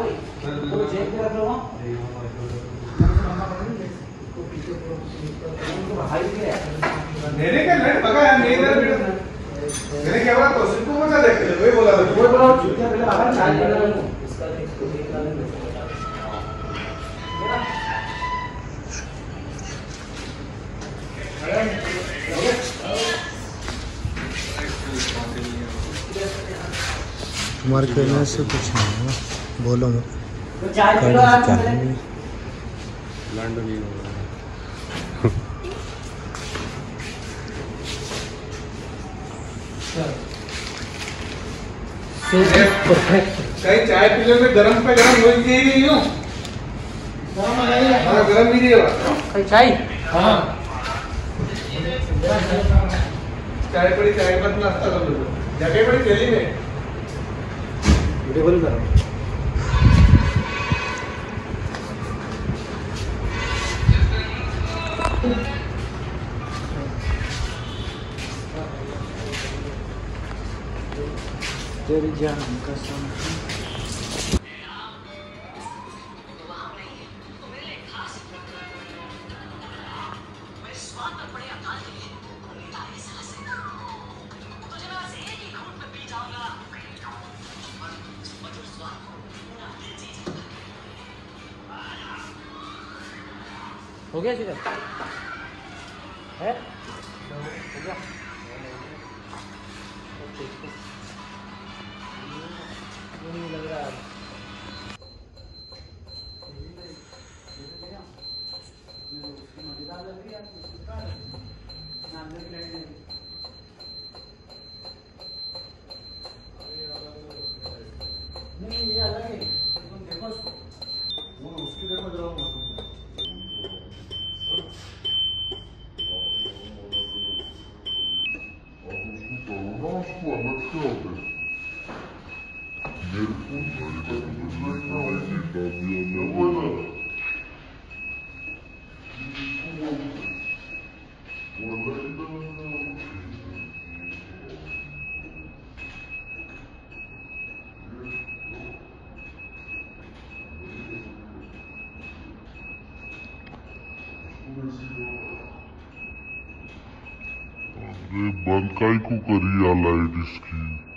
तो चेक कर लो मेरे क्या लेट बगा यार मैंने क्या बोला तो सिंपल मजा देख ले वही बोला था कोई बोला चूतिया पहले आकर चार्ज कर लो इसका इसको देखना नहीं तुम्हारे कहने से कुछ नहीं है बोलो मत तो चार्ज कर लो आप लैंड नहीं हो रहा परफेक्ट कहीं चाय पीने में गरम पे गरम हो गई यूं हां गरम भी नहीं हुआ कहीं चाय हां चाय पड़ी चाय मत नाश्ता कर लो जगह पड़ी दिल्ली में वीडियो कॉल करो तेरी जान कसम हो गया सीधा है हो गया नहीं लग रहा है नहीं ये अलग है तुम देखो उसको वो उसकी देर में जरूर बंद काई को करी लाइट इसकी